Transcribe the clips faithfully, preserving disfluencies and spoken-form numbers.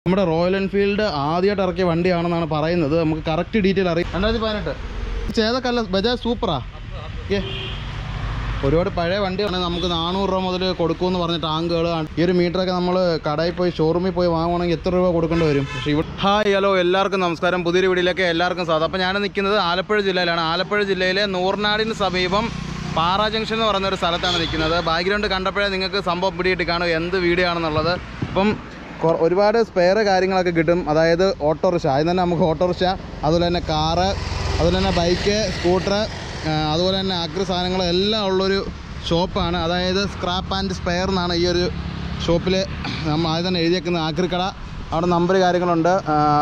നമ്മുടെ royal Enfield ആദ്യമായിട്ട് ഇറക്കിയ വണ്ടിയാണെന്നാണ് പറയുന്നത്. നമുക്ക് കറക്റ്റ് ഡീറ്റെയിൽ അറിയാം. രണ്ടായിരത്തി പതിനെട്ട് ചേതക്കല്ല, ബജാജ് സൂപ്പറാ. ഓക്കെ, ഒരുപാട് പഴയ വണ്ടിയാണ്. നമുക്ക് നാനൂറ് രൂപ മുതൽ കൊടുക്കുമെന്ന് പറഞ്ഞ ടാങ്കുകൾ. ഈ ഒരു മീറ്ററൊക്കെ നമ്മൾ കടയിൽ പോയി ഷോറൂമിൽ പോയി വാങ്ങുകയാണെങ്കിൽ എത്ര രൂപ കൊടുക്കേണ്ടി വരും? പക്ഷേ ഇവിടെ ഹായ് ഹലോ എല്ലാവർക്കും നമസ്കാരം. പുതിയൊരു വീഡിയോയിലേക്ക് എല്ലാവർക്കും സ്വാഗതം. അപ്പോൾ ഞാൻ നിൽക്കുന്നത് ആലപ്പുഴ ജില്ലയിലാണ്. ആലപ്പുഴ ജില്ലയിലെ നൂർനാടിന് സമീപം പാറ ജംഗ്ഷൻ എന്ന് പറയുന്ന ഒരു സ്ഥലത്താണ് നിൽക്കുന്നത്. ബാക്ക്ഗ്രൗണ്ട് കണ്ടപ്പോഴേ നിങ്ങൾക്ക് സംഭവം പിടിയിട്ട് കാണും എന്ത് വീഡിയോ ആണെന്നുള്ളത്. അപ്പം ഒരുപാട് സ്പെയർ കാര്യങ്ങളൊക്കെ കിട്ടും. അതായത് ഓട്ടോറിക്ഷ, അതിന് തന്നെ നമുക്ക് ഓട്ടോറിക്ഷ, അതുപോലെ തന്നെ കാറ്, അതുപോലെ തന്നെ ബൈക്ക്, സ്കൂട്ടർ, അതുപോലെ തന്നെ അക്രി സാധനങ്ങൾ എല്ലാം ഉള്ളൊരു ഷോപ്പാണ്. അതായത് സ്ക്രാപ്പ് ആൻഡ് സ്പെയർ എന്നാണ് ഈ ഒരു ഷോപ്പിൽ നമ്മൾ ആദ്യം തന്നെ എഴുതിയേക്കുന്നത്. ആക്രി കട, അവിടെ നമ്പർ കാര്യങ്ങളുണ്ട്.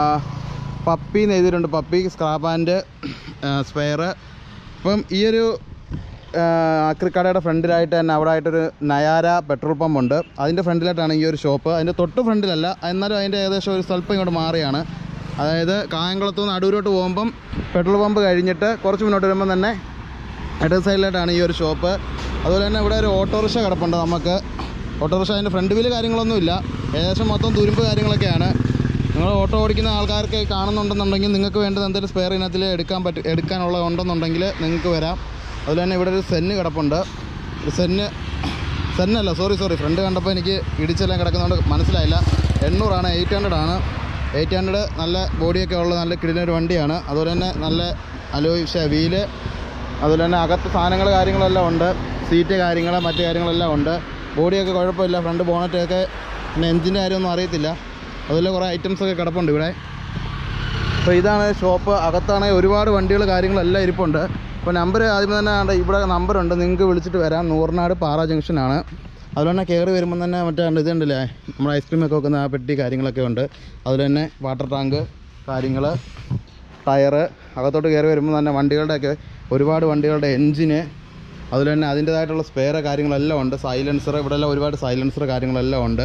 പപ്പി എന്ന് എഴുതിയിട്ടുണ്ട്. Puppy scrap and spare. ഇപ്പം ഈ ഒരു ആക്രിക്കടയുടെ ഫ്രണ്ടിലായിട്ട് തന്നെ അവിടെ ആയിട്ടൊരു നയാര പെട്രോൾ പമ്പ് ഉണ്ട്. അതിൻ്റെ ഫ്രണ്ടിലായിട്ടാണ് ഈ ഒരു ഷോപ്പ്. അതിൻ്റെ തൊട്ട് ഫ്രണ്ടിലല്ല, എന്നാലും അതിൻ്റെ ഏകദേശം ഒരു സ്വല്പം ഇങ്ങോട്ട് മാറിയാണ്. അതായത് കായംകുളത്തു നിന്ന് അടൂരോട്ട് പോകുമ്പം പെട്രോൾ പമ്പ് കഴിഞ്ഞിട്ട് കുറച്ച് മുന്നോട്ട് വരുമ്പം തന്നെ ഇടത് സൈഡിലായിട്ടാണ് ഈ ഒരു ഷോപ്പ്. അതുപോലെ തന്നെ ഇവിടെ ഒരു ഓട്ടോറിക്ഷ കിടപ്പുണ്ട്. നമുക്ക് ഓട്ടോറിക്ഷ അതിൻ്റെ ഫ്രണ്ട് വീല് കാര്യങ്ങളൊന്നുമില്ല, ഏകദേശം മൊത്തം തുരുമ്പ് കാര്യങ്ങളൊക്കെയാണ്. നിങ്ങൾ ഓട്ടോ ഓടിക്കുന്ന ആൾക്കാർക്ക് കാണുന്നുണ്ടെന്നുണ്ടെങ്കിൽ നിങ്ങൾക്ക് വേണ്ടത് എന്തെങ്കിലും സ്പെയർ ഇനത്തിൽ എടുക്കാൻ പറ്റും എടുക്കാനുള്ള ഉണ്ടെന്നുണ്ടെങ്കിൽ നിങ്ങൾക്ക് വരാം. അതുപോലെ തന്നെ ഇവിടെ ഒരു സെന്ന് കിടപ്പുണ്ട്. ഒരു സെന്ന് സെന്നല്ല സോറി സോറി ഫ്രണ്ട് കണ്ടപ്പോൾ എനിക്ക് ഇടിച്ചെല്ലാം കിടക്കുന്നതുകൊണ്ട് മനസ്സിലായില്ല. എണ്ണൂറാണ്, എയ്റ്റ് ഹൺഡ്രഡ് ആണ്. എയ്റ്റ് ഹൺഡ്രഡ് നല്ല ബോഡിയൊക്കെ ഉള്ള നല്ല കിടിലൊരു വണ്ടിയാണ്. അതുപോലെ തന്നെ നല്ല അലോയ് വീല്, അതുപോലെ തന്നെ അകത്ത് സാധനങ്ങൾ കാര്യങ്ങളെല്ലാം ഉണ്ട്. സീറ്റ് കാര്യങ്ങൾ മറ്റു കാര്യങ്ങളെല്ലാം ഉണ്ട്. ബോഡിയൊക്കെ കുഴപ്പമില്ല. ഫ്രണ്ട് ബോണറ്റൊക്കെ പിന്നെ എൻജിൻ്റെ കാര്യമൊന്നും അറിയത്തില്ല. അതുപോലെ കുറേ ഐറ്റംസൊക്കെ കിടപ്പുണ്ട് ഇവിടെ. അപ്പോൾ ഇതാണ് ഷോപ്പ്. അകത്താണെങ്കിൽ ഒരുപാട് വണ്ടികൾ കാര്യങ്ങളെല്ലാം ഇരിപ്പുണ്ട്. അപ്പോൾ നമ്പർ ആദ്യം തന്നെ ഇവിടെ നമ്പറുണ്ട്, നിങ്ങൾക്ക് വിളിച്ചിട്ട് വരാം. നൂർനാട് പാറ ജംഗ്ഷനാണ്. അതുപോലെ തന്നെ കയറി വരുമ്പം തന്നെ മറ്റേ ഇതുണ്ടല്ലേ, നമ്മുടെ ഐസ്ക്രീമൊക്കെ വെക്കുന്ന ആ പെട്ടി കാര്യങ്ങളൊക്കെ ഉണ്ട്. അതുപോലെ തന്നെ വാട്ടർ ടാങ്ക് കാര്യങ്ങൾ, ടയറ്. അകത്തോട്ട് കയറി വരുമ്പോൾ തന്നെ വണ്ടികളുടെയൊക്കെ ഒരുപാട് വണ്ടികളുടെ എൻജിന്, അതുപോലെ തന്നെ അതിൻ്റേതായിട്ടുള്ള സ്പെയർ കാര്യങ്ങളെല്ലാം ഉണ്ട്. സൈലൻസർ, ഇവിടെയെല്ലാം ഒരുപാട് സൈലൻസർ കാര്യങ്ങളെല്ലാം ഉണ്ട്.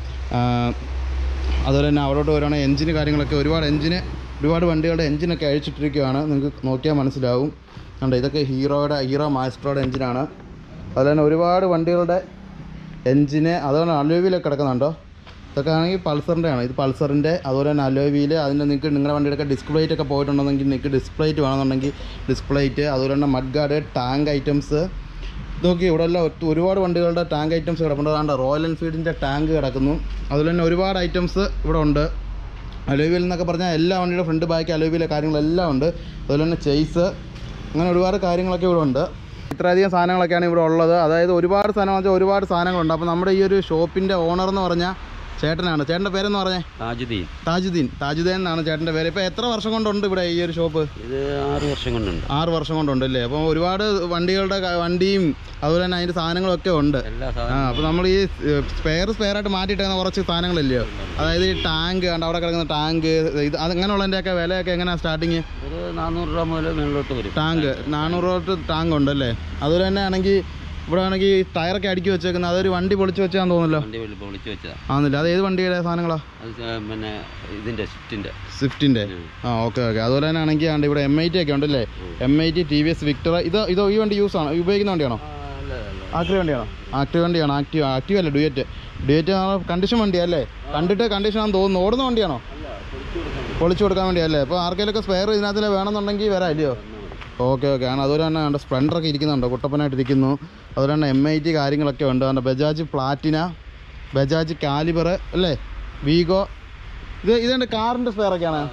അതുപോലെ തന്നെ അവിടോട്ട് വരുവാണെങ്കിൽ എൻജിന് കാര്യങ്ങളൊക്കെ ഒരുപാട് എൻജിന് ഒരുപാട് വണ്ടികളുടെ എൻജിനൊക്കെ അഴിച്ചിട്ടിരിക്കുകയാണ്. നിങ്ങൾക്ക് നോക്കിയാൽ മനസ്സിലാവും. കണ്ടോ, ഇതൊക്കെ ഹീറോയുടെ ഹീറോ മാസ്ട്രോയുടെ എൻജിനാണ്. അതുപോലെ തന്നെ ഒരുപാട് വണ്ടികളുടെ എൻജിന്, അതുപോലെ അലോയ് വീലൊക്കെ കിടക്കുന്നുണ്ടോ. ഇതൊക്കെ ആണെങ്കിൽ പൾസറിൻ്റെ ആണ്. ഇത് പൾസറിൻ്റെ. അതുപോലെ തന്നെ അലോയ് വീല്. അതിൻ്റെ നിങ്ങൾക്ക് നിങ്ങളുടെ വണ്ടിയുടെ ഡിസ്പ്ലേറ്റ് ഒക്കെ പോയിട്ടുണ്ടെങ്കിൽ നിങ്ങൾക്ക് ഡിസ്പ്ലേറ്റ് വേണമെന്നുണ്ടെങ്കിൽ ഡിസ്പ്ലേറ്റ്. അതുപോലെ തന്നെ മഡ് ഗാർഡ്, ടാങ്ക് ഐറ്റംസ്. ഇതൊക്കെ ഇവിടെ എല്ലാം ഒരുപാട് വണ്ടികളുടെ ടാങ്ക് ഐറ്റംസ് കിടപ്പുണ്ട്. അതുകൊണ്ട് റോയൽ എൻഫീൽഡിൻ്റെ ടാങ്ക് കിടക്കുന്നു. അതുപോലെ തന്നെ ഒരുപാട് ഐറ്റംസ് ഇവിടെ ഉണ്ട്. അലോയ് വീൽ എന്നൊക്കെ പറഞ്ഞാൽ എല്ലാ വണ്ടിയുടെ ഫ്രണ്ട് ബാക്ക് അലോയ് വീല് കാര്യങ്ങളെല്ലാം ഉണ്ട്. അതുപോലെ തന്നെ ചെയ്സ്, അങ്ങനെ ഒരുപാട് കാര്യങ്ങളൊക്കെ ഇവിടെ ഉണ്ട്. ഇത്രയധികം സാധനങ്ങളൊക്കെയാണ് ഇവിടെ ഉള്ളത്. അതായത് ഒരുപാട് സാധനം വെച്ചാൽ ഒരുപാട് സാധനങ്ങളുണ്ട്. അപ്പോൾ നമ്മുടെ ഈ ഒരു ഷോപ്പിൻ്റെ ഓണർ എന്ന് പറഞ്ഞാൽ ചേട്ടനാണ്. ചേട്ടൻ്റെ പേരെന്ന് പറഞ്ഞേ? താജുദ്ദീൻ. താജുദ്ദീൻ താജുദ്ദീൻ എന്നാണ് ചേട്ടൻ്റെ പേര്. ഇപ്പോൾ എത്ര വർഷം കൊണ്ടുണ്ട് ഇവിടെ ഈ ഒരു ഷോപ്പ്? ഇത് ആറ് വർഷം കൊണ്ടുണ്ട്. ആറ് വർഷം കൊണ്ടുണ്ട് അല്ലേ? അപ്പോൾ ഒരുപാട് വണ്ടികളുടെ വണ്ടിയും അതുപോലെ തന്നെ അതിൻ്റെ സാധനങ്ങളൊക്കെ ഉണ്ട്. ആ, അപ്പോൾ നമ്മൾ ഈ സ്പെയർ സ്പെയറായിട്ട് മാറ്റിയിട്ടാണ് കുറച്ച് സാധനങ്ങളില്ലയോ. അതായത് ഈ ടാങ്ക് കണ്ട് അവിടെ കിടക്കുന്ന ടാങ്ക്, ഇത് അങ്ങനെയുള്ളതിൻ്റെയൊക്കെ വിലയൊക്കെ എങ്ങനെയാണ് സ്റ്റാർട്ടിങ്? ഒരു നാനൂറ് രൂപ മുതൽ മുകളിലോട്ട് വരും. ടാങ്ക് നാനൂറ് രൂപ തൊട്ട് ടാങ്ക് ഉണ്ടല്ലേ? അതുപോലെ തന്നെ ആണെങ്കിൽ ഇവിടെ ആണെങ്കിൽ ടയറൊക്കെ അടുക്കി വെച്ചേക്കുന്നത് അതൊരു വണ്ടി പൊളിച്ച് വെച്ചാന്ന് തോന്നുന്നല്ലോ. പൊളിച്ച് വെച്ചതാ ആന്നില്ല. അത് ഏത് വണ്ടിയുടെ സാധനങ്ങളാ? പിന്നെ ഇതിന്റെ സ്വിഫ്റ്റിന്റെ സ്വിഫ്റ്റിന്റെ ആ ഓക്കെ ഓക്കെ. അതുപോലെ തന്നെ ആണെങ്കിൽ ആണ് ഇവിടെ എം ഐ ടി ഒക്കെ ഉണ്ടല്ലേ? M I T, T V S Victor. ഇത് ഇതോ ഈ വണ്ടി യൂസ് ആണ് ഉപയോഗിക്കുന്ന വണ്ടിയാണോ? ആക്രി വണ്ടിയാണോ? ആക്റ്റീവ് വണ്ടിയാണോ? ആക്റ്റീവ് ആക്റ്റീവ് അല്ലേ, ഡുയറ്റ്. ഡുയറ്റ് കണ്ടീഷൻ വണ്ടിയല്ലേ? കണ്ടിട്ട് കണ്ടീഷൻ ആണെന്ന് തോന്നുന്നു. ഓടുന്ന വണ്ടിയാണോ? പൊളിച്ചു കൊടുക്കാൻ വേണ്ടിയല്ലേ? അപ്പോൾ ആർക്കെങ്കിലൊക്കെ സ്പെയർ ഇതിനകത്തിൽ വേണമെന്നുണ്ടെങ്കിൽ വരാം ഇല്ലയോ? ഓക്കെ ഓക്കെ ആണ്. അതുപോലെ തന്നെ ഉണ്ട് സ്പ്ലെൻഡറൊക്കെ ഇരിക്കുന്നുണ്ടോ, കുട്ടപ്പനായിട്ടിരിക്കുന്നു. അതുപോലെ തന്നെ എം ഐ ടി കാര്യങ്ങളൊക്കെ ഉണ്ട്. അതുകൊണ്ട് ബജാജ് പ്ലാറ്റിന, ബജാജ് കാലിബർ അല്ലേ, വീഗോ. ഇത് ഇതുണ്ട് കാറിൻ്റെ സ്പെയറൊക്കെയാണ്.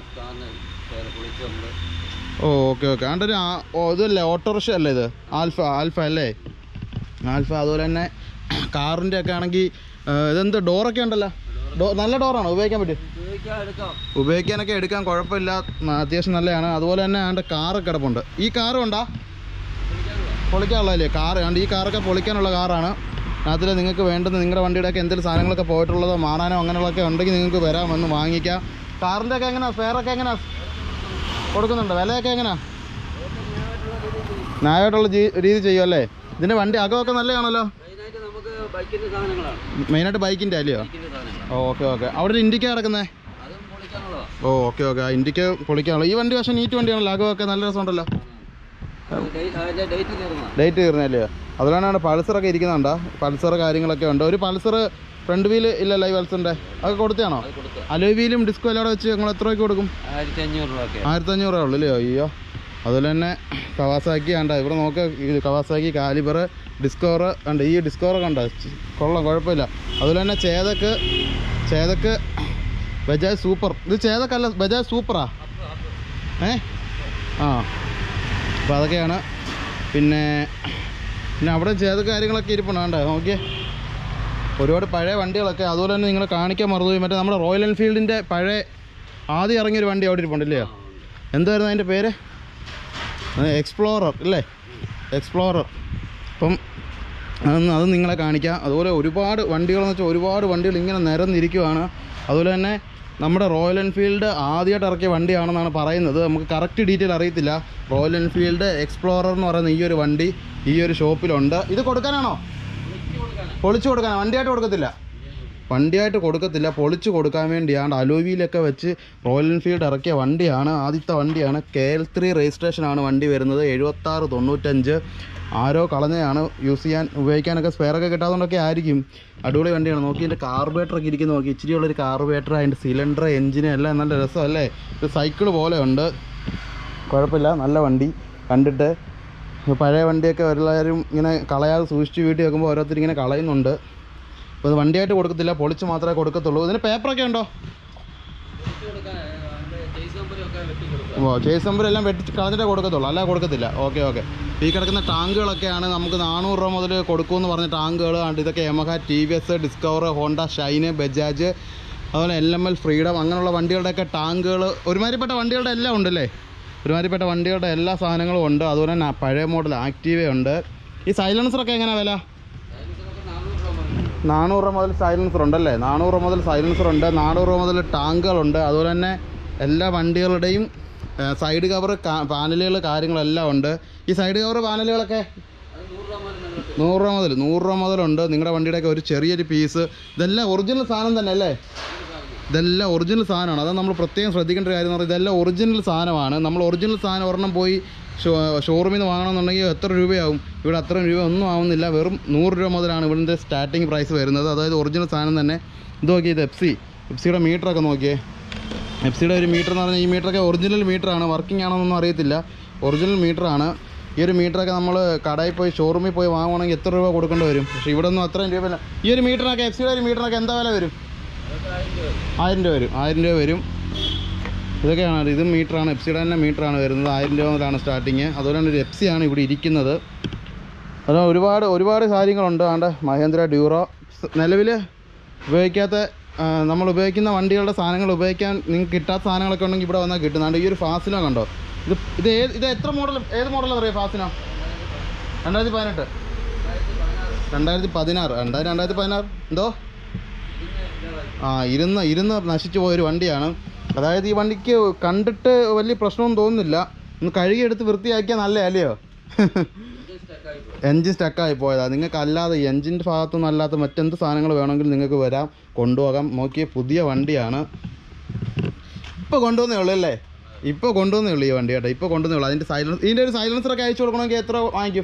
ഓ ഓക്കെ ഓക്കെ. അതുകൊണ്ട് ഒരു ഇതല്ലേ ഓട്ടോറിക്ഷ അല്ലേ ഇത്? ആൽഫ ആൽഫ അല്ലേ? ആൽഫ. അതുപോലെ തന്നെ കാറിൻ്റെ ഒക്കെ ആണെങ്കിൽ ഇതെന്ത് ഡോറൊക്കെ ഉണ്ടല്ലോ. ഡോ നല്ല ഡോറാണോ? ഉപയോഗിക്കാൻ പറ്റും? ഉപയോഗിക്കാനൊക്കെ എടുക്കാൻ കുഴപ്പമില്ല, അത്യാവശ്യം നല്ലതാണ്. അതുപോലെ തന്നെ അതിൻ്റെ കാറൊക്കെ കിടപ്പുണ്ട്. ഈ കാറും ഉണ്ടാ പൊളിക്കാനുള്ളതല്ലേ കാറ്? കണ്ട് ഈ കാറൊക്കെ പൊളിക്കാനുള്ള കാറാണ്. അതിൽ നിങ്ങൾക്ക് വേണ്ടുന്ന നിങ്ങളുടെ വണ്ടിയുടെയൊക്കെ എന്തെങ്കിലും സാധനങ്ങളൊക്കെ പോയിട്ടുള്ളതോ മാറാനോ അങ്ങനെയുള്ളതൊക്കെ ഉണ്ടെങ്കിൽ നിങ്ങൾക്ക് വരാമെന്ന് വാങ്ങിക്കാം. കാറിൻ്റെ ഒക്കെ എങ്ങനെയാണ് സ്പെയറൊക്കെ എങ്ങനെയാണ് കൊടുക്കുന്നുണ്ട്? വിലയൊക്കെ എങ്ങനെയാണ്? ന്യായമായിട്ടുള്ള രീതി ചെയ്യുമോ അല്ലേ? ഇതിൻ്റെ വണ്ടി അകമൊക്കെ നല്ലതാണല്ലോ. മെയിനായിട്ട് ബൈക്കിൻ്റെ അല്ലയോ? Okay okay. അവിടെ ഒരു ഇൻഡിക്ക കിടക്കുന്നേ? ഓ ഓക്കെ ഓക്കെ. ആ ഇൻഡിക്ക പൊളിക്കാനുള്ളൂ. ഈ വണ്ടി പക്ഷേ നീറ്റ് വണ്ടിയാണല്ലോ, അകമൊക്കെ നല്ല രസമുണ്ടല്ലോ. ഡേറ്റ് തീർന്നല്ലേ? അതുകൊണ്ടാണ് പൾസറൊക്കെ ഇരിക്കുന്നുണ്ടോ? പൾസർ കാര്യങ്ങളൊക്കെ ഉണ്ട്. ഒരു പൾസർ ഫ്രണ്ട് വീല് ഇല്ലല്ലോ ഈ വത്സറിൻ്റെ അത് കൊടുത്താണോ? അലോയ് വീലും ഡിസ്കോ എല്ലാം വെച്ച് നിങ്ങൾ എത്ര രൂപയ്ക്ക് കൊടുക്കും? ആയിരത്തി അഞ്ഞൂറ് രൂപ ആയിരത്തി അഞ്ഞൂറ് രൂപ ഉള്ളൂ അല്ലയോ? അയ്യോ അതുപോലെ തന്നെ കവാസാക്കി കണ്ട ഇവിടെ നോക്കുക, ഈ കവാസാക്കി കാലിബർ ഡിസ്കവർ കണ്ട, ഈ ഡിസ്കവർ കണ്ട കൊള്ളാം, കുഴപ്പമില്ല. അതുപോലെ തന്നെ ചേതക്ക് ചേതക്ക് ബജാജ് സൂപ്പർ, ഇത് ചേതക്കല്ല ബജാജ് സൂപ്പറാ ഏ ആ അപ്പോൾ അതൊക്കെയാണ്. പിന്നെ പിന്നെ അവിടെ ചേതക്ക് കാര്യങ്ങളൊക്കെ ഇരിപ്പുണ്ട് കണ്ടേ, നോക്കിയേ ഒരുപാട് പഴയ വണ്ടികളൊക്കെ. അതുപോലെ തന്നെ നിങ്ങൾ കാണിക്കാൻ മറന്നുപോയി, മറ്റേ നമ്മുടെ റോയൽ എൻഫീൽഡിൻ്റെ പഴയ ആദ്യം ഇറങ്ങിയൊരു വണ്ടി അവിടെ ഇരിപ്പുണ്ടല്ലേ, എന്തായിരുന്നു അതിൻ്റെ പേര്? എക്സ്പ്ലോറർ അല്ലേ, എക്സ്പ്ലോറർ. അപ്പം അതൊന്ന് അത് നിങ്ങളെ കാണിക്കാം. അതുപോലെ ഒരുപാട് വണ്ടികളെന്ന് വെച്ചാൽ ഒരുപാട് വണ്ടികൾ ഇങ്ങനെ നിരന്നിരിക്കുവാണ്. അതുപോലെ തന്നെ നമ്മുടെ റോയൽ എൻഫീൽഡ് ആദ്യമായിട്ട് ഇറക്കിയ വണ്ടിയാണെന്നാണ് പറയുന്നത്, നമുക്ക് കറക്റ്റ് ഡീറ്റെയിൽ അറിയത്തില്ല. റോയൽ എൻഫീൽഡ് എക്സ്പ്ലോറർ എന്ന് പറയുന്ന ഈ ഒരു വണ്ടി ഈ ഒരു ഷോപ്പിലുണ്ട്. ഇത് കൊടുക്കാനാണോ? പൊളിച്ചു കൊടുക്കാനോ? വണ്ടിയായിട്ട് കൊടുക്കത്തില്ല, വണ്ടിയായിട്ട് കൊടുക്കത്തില്ല, പൊളിച്ചു കൊടുക്കാൻ വേണ്ടിയാണ്. അലോവിയിലൊക്കെ വെച്ച് റോയൽ എൻഫീൽഡ് ഇറക്കിയ വണ്ടിയാണ്, ആദ്യത്തെ വണ്ടിയാണ്. കെ എൽ ത്രീ രജിസ്ട്രേഷനാണ് വണ്ടി വരുന്നത്. എഴുപത്താറ് തൊണ്ണൂറ്റഞ്ച് ആരോ കളഞ്ഞയാണ്, യൂസ് ചെയ്യാൻ ഉപയോഗിക്കാനൊക്കെ സ്പെയറൊക്കെ കിട്ടാത്തതുകൊണ്ടൊക്കെ ആയിരിക്കും. അടിപൊളി വണ്ടിയാണ്. നോക്കി ഇതിൻ്റെ കാർബേറ്ററൊക്കെ ഇരിക്കുന്ന നോക്കി, ഇച്ചിരിയുള്ളൊരു കാർബേറ്റർ, അതിൻ്റെ സിലിണ്ടർ, എഞ്ചിന് എല്ലാം നല്ല രസമല്ലേ. ഇത് സൈക്കിൾ പോലെ ഉണ്ട്, കുഴപ്പമില്ല, നല്ല വണ്ടി. കണ്ടിട്ട് പഴയ വണ്ടിയൊക്കെ എല്ലാവരും ഇങ്ങനെ കളയാതെ സൂക്ഷിച്ച് വീട്ടിൽ വെക്കുമ്പോൾ ഓരോരുത്തർ ഇങ്ങനെ കളയുന്നുണ്ട്. അപ്പോൾ ഇത് വണ്ടിയായിട്ട് കൊടുക്കത്തില്ല, പൊളിച്ച് മാത്രമേ കൊടുക്കത്തുള്ളൂ. ഇതിന് പേപ്പറൊക്കെ ഉണ്ടോ? ഓ ചേസ് നമ്പർ എല്ലാം വെട്ടി കളഞ്ഞിട്ടേ കൊടുക്കത്തുള്ളൂ, അല്ല കൊടുക്കത്തില്ല. Okay okay. ഈ കിടക്കുന്ന ടാങ്കുകളൊക്കെയാണ് നമുക്ക് നാനൂറ് രൂപ മുതൽ കൊടുക്കുമെന്ന് പറഞ്ഞ ടാങ്കുകൾ. ഇതൊക്കെ Yamaha, T V S, Discover, Honda Shine, Bajaj, അതുപോലെ എൽ എം എൽ, ഫ്രീഡം, അങ്ങനെയുള്ള വണ്ടികളുടെയൊക്കെ ടാങ്കുകൾ, ഒരുമാതിരിപ്പെട്ട വണ്ടികളുടെ എല്ലാം ഉണ്ടല്ലേ, ഒരുമാതിരിപ്പെട്ട വണ്ടികളുടെ എല്ലാ സാധനങ്ങളും ഉണ്ട്. അതുപോലെ തന്നെ പഴയ മോഡൽ ആക്റ്റീവ ഉണ്ട്. ഈ സൈലൻസറൊക്കെ എങ്ങനെയാണ് വില? നാനൂറ് രൂപ മുതൽ സൈലൻസർ ഉണ്ടല്ലേ, നാനൂറ് രൂപ മുതൽ സൈലൻസർ ഉണ്ട്, നാനൂറ് രൂപ മുതൽ ടാങ്കുകളുണ്ട്. അതുപോലെ തന്നെ എല്ലാ വണ്ടികളുടെയും സൈഡ് കവർ, പാനലുകൾ, കാര്യങ്ങളെല്ലാം ഉണ്ട്. ഈ സൈഡ് കവർ പാനലുകളൊക്കെ നൂറ് രൂപ മുതൽ നൂറ് രൂപ മുതലുണ്ട്. നിങ്ങളുടെ വണ്ടിയുടെയൊക്കെ ഒരു ചെറിയൊരു പീസ്. ഇതെല്ലാം ഒറിജിനൽ സാധനം തന്നെ അല്ലേ? ഇതെല്ലാം ഒറിജിനൽ സാധനമാണ്. അത് നമ്മൾ പ്രത്യേകം ശ്രദ്ധിക്കേണ്ട കാര്യം എന്ന് പറഞ്ഞാൽ ഇതെല്ലാം ഒറിജിനൽ സാധനമാണ്. നമ്മൾ ഒറിജിനൽ സാധനം ഒരെണ്ണം പോയി ഷോ ഷോറൂമിൽ നിന്ന് വാങ്ങണമെന്നുണ്ടെങ്കിൽ എത്ര രൂപയാവും? ഇവിടെ അത്രയും രൂപ ഒന്നും ആവുന്നില്ല, വെറും നൂറ് രൂപ മുതലാണ് ഇവിടുത്തെ സ്റ്റാർട്ടിങ് പ്രൈസ് വരുന്നത്. അതായത് ഒറിജിനൽ സാധനം തന്നെ. ഇത് നോക്കി, ഇത് എഫ് സി എഫ്സിയുടെ മീറ്ററൊക്കെ നോക്കിയേ. എഫ്സിയുടെ ഒരു മീറ്റർ എന്ന് പറഞ്ഞാൽ ഈ മീറ്ററൊക്കെ ഒറിജിനൽ മീറ്ററാണ്, വർക്കിംഗ് ആണോന്നൊന്നും അറിയത്തില്ല, ഒറിജിനൽ മീറ്ററാണ്. ഈ ഒരു മീറ്ററൊക്കെ നമ്മൾ കടയിൽ പോയി ഷോറൂമിൽ പോയി വാങ്ങുവാണെങ്കിൽ എത്ര രൂപ കൊടുക്കേണ്ടി വരും? പക്ഷേ ഇവിടെ ഒന്നും അത്രയും രൂപയില്ല. ഈ ഒരു മീറ്ററിനൊക്കെ എഫ്സിയുടെ ഒരു മീറ്ററിനൊക്കെ എന്താ വില വരും? ആയിരം രൂപ വരും, ആയിരം രൂപ വരും. ഇതൊക്കെയാണ്, ഇത് മീറ്ററാണ്, എഫ്സിയുടെ തന്നെ മീറ്ററാണ് വരുന്നത്. ആയിരം രൂപ മുതലാണ് സ്റ്റാർട്ടിങ്. അതുപോലെ തന്നെ ഒരു എഫ്സി ആണ് ഇവിടെ ഇരിക്കുന്നത്. അത് ഒരുപാട് ഒരുപാട് കാര്യങ്ങളുണ്ട്. ആണ്ട് മഹേന്ദ്ര ഡ്യൂറോ, നിലവിൽ ഉപയോഗിക്കാത്ത നമ്മൾ ഉപയോഗിക്കുന്ന വണ്ടികളുടെ സാധനങ്ങൾ ഉപയോഗിക്കാൻ നിങ്ങൾക്ക് കിട്ടാത്ത സാധനങ്ങളൊക്കെ ഉണ്ടെങ്കിൽ ഇവിടെ വന്നാൽ കിട്ടുന്നുണ്ട്. ഈ ഒരു ഫാസിനോ കണ്ടോ, ഇത് ഇത് ഏത് ഇത് എത്ര മോഡൽ, ഏത് മോഡലെന്ന് അറിയാം? ഫാസിനോ രണ്ടായിരത്തി പതിനെട്ട് രണ്ടായിരത്തി പതിനാറ് രണ്ടായിരം രണ്ടായിരത്തി പതിനാറ് എന്തോ ആ ഇരുന്ന് ഇരുന്ന് നശിച്ചു പോയൊരു വണ്ടിയാണ്. അതായത് ഈ വണ്ടിക്ക് കണ്ടിട്ട് വലിയ പ്രശ്നമൊന്നും തോന്നുന്നില്ല, ഒന്ന് കഴുകിയെടുത്ത് വൃത്തിയാക്കിയാൽ നല്ല അല്ലയോ? എൻജിൻ സ്റ്റക്കായി പോയതാണ്. നിങ്ങൾക്ക് അല്ലാതെ എൻജിൻ്റെ ഭാഗത്തൊന്നും അല്ലാത്ത മറ്റെന്ത് സാധനങ്ങൾ വേണമെങ്കിലും നിങ്ങൾക്ക് വരാം, കൊണ്ടുപോകാം. നോക്കിയ പുതിയ വണ്ടിയാണ്, ഇപ്പോൾ കൊണ്ടുവന്നേ ഉള്ളൂ അല്ലേ? ഇപ്പോൾ കൊണ്ടുവന്നേ ഉള്ളൂ ഈ വണ്ടി കേട്ടോ, ഇപ്പോൾ കൊണ്ടുവന്നേ ഉള്ളൂ. അതിൻ്റെ സൈലൻസ്, ഇതിൻ്റെ ഒരു സൈലൻസറൊക്കെ അയച്ചു കൊടുക്കണമെങ്കിൽ എത്ര വാങ്ങിക്കും?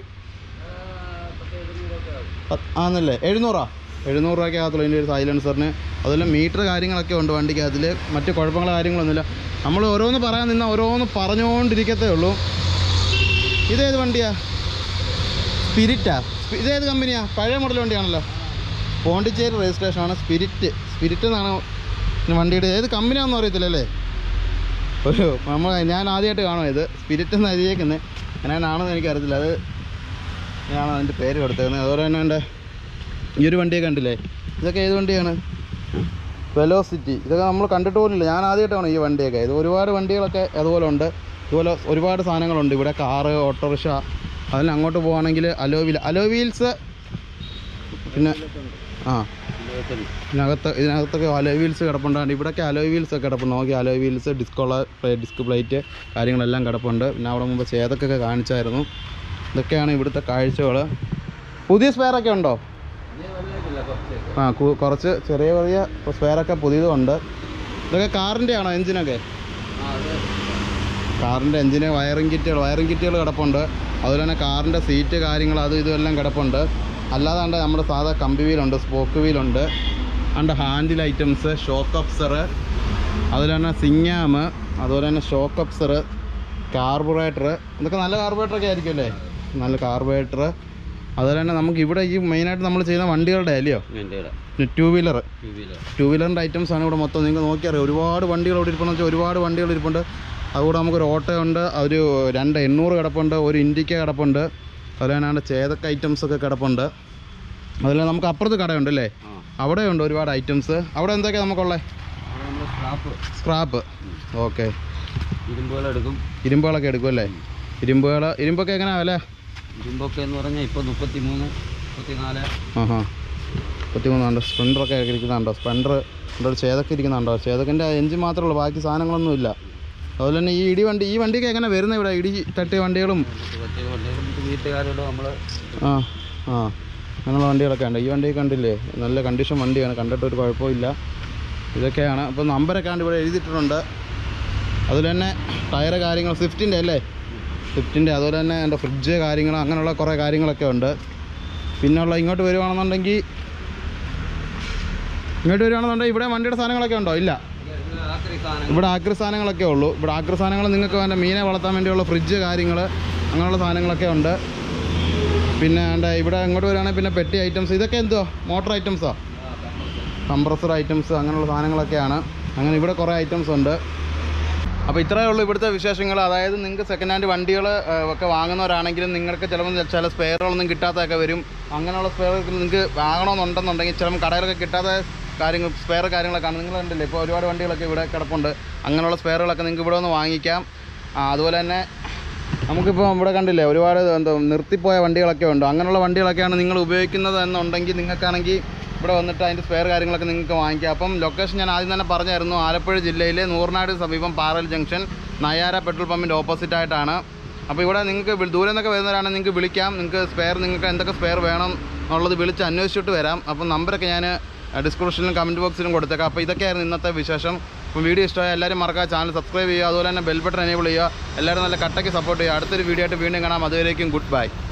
ആന്നല്ലേ, എഴുന്നൂറാ എഴുന്നൂറ് രൂപയ്ക്ക് ആകത്തുള്ളൂ ഇതിൻ്റെ ഒരു സൈലൻസറിന്. അതുപോലെ മീറ്റർ കാര്യങ്ങളൊക്കെ ഉണ്ട് വണ്ടിക്ക്, അതിൽ മറ്റ് കുഴപ്പങ്ങളോ കാര്യങ്ങളൊന്നുമില്ല. നമ്മൾ ഓരോന്ന് പറയാൻ നിന്നാൽ ഓരോന്ന് പറഞ്ഞുകൊണ്ടിരിക്കത്തേ ഉള്ളൂ. ഇതേത് വണ്ടിയാ? സ്പിരിറ്റാ? ഇതേത് കമ്പനിയാ? പഴയ മോഡൽ വണ്ടിയാണല്ലോ, പോണ്ടിച്ചേരി രജിസ്ട്രേഷനാണ്. സ്പിരിറ്റ് സ്പിരിറ്റ് എന്നാണ് വണ്ടിയുടെ. ഏത് കമ്പനിയാണെന്ന് അറിയത്തില്ലല്ലേ? ഒരു നമ്മൾ ഞാൻ ആദ്യമായിട്ട് കാണും ഇത്, സ്പിരിറ്റ് എന്ന് എഴുതിയേക്കുന്നത്. അങ്ങനെയാണെന്ന് എനിക്കറിയത്തില്ല, അത് ഞാനാണ് അതിൻ്റെ പേര് കൊടുത്തേക്കുന്നത്. അതുപോലെ തന്നെ എൻ്റെ ഈ ഒരു വണ്ടിയൊക്കെ കണ്ടില്ലേ, ഇതൊക്കെ ഏത് വണ്ടിയാണ്? വെലോസിറ്റി. ഇതൊക്കെ നമ്മൾ കണ്ടിട്ട് പോലില്ല, ഞാൻ ആദ്യമായിട്ടാണ് ഈ വണ്ടിയൊക്കെ. ഇത് ഒരുപാട് വണ്ടികളൊക്കെ അതുപോലെ ഉണ്ട്. ഇതുപോലെ ഒരുപാട് സാധനങ്ങളുണ്ട് ഇവിടെ, കാറ്, ഓട്ടോറിക്ഷ. അതിന് അങ്ങോട്ട് പോവുകയാണെങ്കിൽ അലോ വീൽ അലോ വീൽസ് പിന്നെ ആ ഇതിനകത്ത് ഇതിനകത്തൊക്കെ അലോ വീൽസ് കിടപ്പുണ്ടാണ്ട്. ഇവിടെയൊക്കെ അലോ വീൽസ് ഒക്കെ കിടപ്പുണ്ട്. നോക്കി, അലോ വീൽസ്, ഡിസ്കോള ഡിസ്ക് പ്ലേറ്റ് കാര്യങ്ങളെല്ലാം കിടപ്പുണ്ട്. പിന്നെ അവിടെ മുമ്പ് ചേതക്കൊക്കെ കാണിച്ചായിരുന്നു. ഇതൊക്കെയാണ് ഇവിടുത്തെ കാഴ്ചകൾ. പുതിയ സ്പെയറൊക്കെ ഉണ്ടോ? ആ കുറച്ച് ചെറിയ ചെറിയ സ്പെയറൊക്കെ പുതിയതുണ്ട്. ഇതൊക്കെ കാറിൻ്റെ ആണോ എൻജിനൊക്കെ? കാറിൻ്റെ എൻജിന് വയറിംഗ് കിറ്റുകൾ വയറിംഗ് കിറ്റുകൾ കിടപ്പുണ്ട്. അതുപോലെ തന്നെ കാറിൻ്റെ സീറ്റ് കാര്യങ്ങൾ അത് ഇതുമെല്ലാം കിടപ്പുണ്ട്. അല്ലാതാണ്ട് നമ്മുടെ സാധാ കമ്പി വീലുണ്ട്, സ്പോക്ക് വീലുണ്ട്. അണ്ട് ഹാൻഡിൽ ഐറ്റംസ്, ഷോക്ക് അപ്സർ, അതുപോലെ തന്നെ സിങ്ങാം, അതുപോലെ തന്നെ ഷോക്ക് അപ്സർ, കാർബറേറ്റർ. ഇതൊക്കെ നല്ല കാർബറേറ്ററൊക്കെ ആയിരിക്കും അല്ലേ? നല്ല കാർബറേറ്റർ. അതുപോലെ തന്നെ നമുക്ക് ഇവിടെ ഈ മെയിനായിട്ട് നമ്മൾ ചെയ്യുന്ന വണ്ടികളുടെ അല്ലയോ, ടൂ വീലർ ടൂ വീലറിൻ്റെ ഐറ്റംസ് ആണ് ഇവിടെ മൊത്തം. നിങ്ങൾക്ക് നോക്കിയറിയാം, ഒരുപാട് വണ്ടികൾ ഇവിടെ ഇരിപ്പുണ്ടെന്ന് വെച്ചാൽ ഒരുപാട് വണ്ടികൾ ഇരിപ്പുണ്ട്. അതുകൂടെ നമുക്കൊരു ഓട്ടോ ഉണ്ട്, ഒരു രണ്ട് എണ്ണൂറ് കിടപ്പുണ്ട്, ഒരു ഇൻഡിക്ക കിടപ്പുണ്ട്, അതുപോലെ തന്നെ ചേതക്ക ഐറ്റംസ് ഒക്കെ കിടപ്പുണ്ട്. അതുപോലെ നമുക്ക് അപ്പുറത്ത് കടയുണ്ട് അല്ലേ, അവിടെ ഉണ്ട് ഒരുപാട് ഐറ്റംസ്. അവിടെ എന്തൊക്കെയാണ് നമുക്കുള്ളത്? സ്ക്രാപ്പ്. ഓക്കെ, ഇരുമ്പുകളെടുക്കും. ഇരുമ്പുകളൊക്കെ എടുക്കും അല്ലേ? ഇരുമ്പുകൾ ഇരുമ്പൊക്കെ എങ്ങനെയാണ് വില? ഇരുമ്പൊക്കെ എന്ന് പറഞ്ഞാൽ ഇപ്പോൾ മുപ്പത്തി മൂന്ന് മുപ്പത്തിനാല്. ആഹാ, മുപ്പത്തി മൂന്നുണ്ടോ? സ്പ്ലെൻഡറൊക്കെ ഇരിക്കുന്നുണ്ടോ? സ്പ്ലെൻഡർ ഉണ്ട്, ഒരു ചേതൊക്കെ ഇരിക്കുന്നുണ്ടോ? ചേതൊക്കെ എഞ്ചിൻ മാത്രമേ ഉള്ളൂ, ബാക്കി സാധനങ്ങളൊന്നുമില്ല. അതുപോലെ തന്നെ ഈ ഇടി വണ്ടി, ഈ വണ്ടിയൊക്കെ എങ്ങനെ വരുന്നത് ഇവിടെ? ഇടി തട്ടിയ വണ്ടികളും വീട്ടുകാരോട് നമ്മൾ ആ ആ അങ്ങനെയുള്ള വണ്ടികളൊക്കെ ഉണ്ട്. ഈ വണ്ടി കണ്ടില്ലേ, നല്ല കണ്ടീഷൻ വണ്ടിയാണ്, കണ്ടിട്ട് ഒരു കുഴപ്പമില്ല. ഇതൊക്കെയാണ്. അപ്പോൾ നമ്പരൊക്കെ ആണ് ഇവിടെ എഴുതിയിട്ടുണ്ട്. അതുപോലെ തന്നെ ടയറ് കാര്യങ്ങൾ സ്വിഫ്റ്റിൻ്റെ അല്ലേ, സ്വിഫ്റ്റിൻ്റെ. അതുപോലെ തന്നെ എൻ്റെ ഫ്രിഡ്ജ് കാര്യങ്ങൾ, അങ്ങനെയുള്ള കുറേ കാര്യങ്ങളൊക്കെ ഉണ്ട്. പിന്നെയുള്ള ഇങ്ങോട്ട് വരുവാണെന്നുണ്ടെങ്കിൽ ഇങ്ങോട്ട് വരുവാണെന്നുണ്ടെങ്കിൽ ഇവിടെ വണ്ടിയുടെ സാധനങ്ങളൊക്കെ ഉണ്ടോ? ഇല്ല, ഇവിടെ ആക്രി സാധനങ്ങളൊക്കെ ഉള്ളൂ. ഇവിടെ ആക്രി സാധനങ്ങൾ നിങ്ങൾക്ക് വേണ്ട മീനെ വളർത്താൻ വേണ്ടിയുള്ള ഫ്രിഡ്ജ് കാര്യങ്ങൾ, അങ്ങനെയുള്ള സാധനങ്ങളൊക്കെ ഉണ്ട്. പിന്നെ എൻ്റെ ഇവിടെ ഇങ്ങോട്ട് വരുവാണെങ്കിൽ പിന്നെ പെട്ടി ഐറ്റംസ്, ഇതൊക്കെ എന്തോ മോട്ടർ ഐറ്റംസോ, കംപ്രസർ ഐറ്റംസ്, അങ്ങനെയുള്ള സാധനങ്ങളൊക്കെയാണ്. അങ്ങനെ ഇവിടെ കുറേ ഐറ്റംസ് ഉണ്ട്. അപ്പോൾ ഇത്രയേ ഉള്ളൂ ഇവിടുത്തെ വിശേഷങ്ങൾ. അതായത് നിങ്ങൾക്ക് സെക്കൻഡ് ഹാൻഡ് വണ്ടികൾ ഒക്കെ വാങ്ങുന്നവരാണെങ്കിലും നിങ്ങൾക്ക് ചിലപ്പോൾ ചില സ്പെയറുകളൊന്നും കിട്ടാത്തതൊക്കെ വരും. അങ്ങനെയുള്ള സ്പെയറുകൾ നിങ്ങൾക്ക് വാങ്ങണമെന്നുണ്ടെന്നുണ്ടെങ്കിൽ ചിലപ്പോൾ കടയിലൊക്കെ കിട്ടാത്ത കാര്യങ്ങൾ സ്പെയർ കാര്യങ്ങളൊക്കെയാണ്. നിങ്ങൾ കണ്ടില്ലേ, ഇപ്പോൾ ഒരുപാട് വണ്ടികളൊക്കെ ഇവിടെ കിടപ്പുണ്ട്. അങ്ങനെയുള്ള സ്പെയറുകളൊക്കെ നിങ്ങൾക്ക് ഇവിടെ ഒന്ന് വാങ്ങിക്കാം. അതുപോലെ തന്നെ നമുക്കിപ്പോൾ ഇവിടെ കണ്ടില്ലേ, ഒരുപാട് എന്താ നിർത്തിപ്പോയ വണ്ടികളൊക്കെ ഉണ്ട്. അങ്ങനെയുള്ള വണ്ടികളൊക്കെയാണ് നിങ്ങൾ ഉപയോഗിക്കുന്നത് എന്നുണ്ടെങ്കിൽ നിങ്ങൾക്കാണെങ്കിൽ ഇവിടെ വന്നിട്ട് അതിൻ്റെ സ്പെയർ കാര്യങ്ങളൊക്കെ നിങ്ങൾക്ക് വാങ്ങിക്കാം. അപ്പം ലൊക്കേഷൻ ഞാൻ ആദ്യം തന്നെ പറഞ്ഞായിരുന്നു, ആലപ്പുഴ ജില്ലയിലെ നൂറനാട് സമീപം പാറൽ ജംഗ്ഷൻ നയാര പെട്രോൾ പമ്പിൻ്റെ ഓപ്പോസിറ്റ് ആയിട്ടാണ്. അപ്പോൾ ഇവിടെ നിങ്ങൾക്ക് ദൂരെ നിന്നൊക്കെ വരുന്നവരാണെങ്കിൽ നിങ്ങൾക്ക് വിളിക്കാം. നിങ്ങൾക്ക് സ്പെയർ നിങ്ങൾക്ക് എന്തൊക്കെ സ്പെയർ വേണം എന്നുള്ളത് വിളിച്ച് അന്വേഷിച്ചിട്ട് വരാം. അപ്പം നമ്പറൊക്കെ ഞാൻ ഡിസ്ക്രിപ്ഷനിലും കമൻറ്റ് ബോക്സിലും കൊടുത്തേക്കാം. അപ്പോൾ ഇതൊക്കെയായിരുന്നു ഇന്നത്തെ വിശേഷം. അപ്പോൾ വീഡിയോ ഇഷ്ടമായ എല്ലാവരും മറക്കാതെ ചാനൽ സബ്സ്ക്രൈബ് ചെയ്യുക, അതുപോലെ തന്നെ ബെൽ ബട്ടൺ എനേബിൾ ചെയ്യുക. എല്ലാവരും നല്ല കട്ടയ്ക്ക് സപ്പോർട്ട് ചെയ്യുക. അടുത്തൊരു വീഡിയോ ആയിട്ട് വീണ്ടും കാണാം. അതുവരേക്കും ഗുഡ് ബൈ.